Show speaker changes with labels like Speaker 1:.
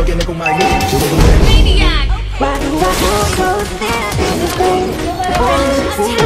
Speaker 1: viene con Miley. Sube volumen.
Speaker 2: Maniac!
Speaker 3: Why do I have so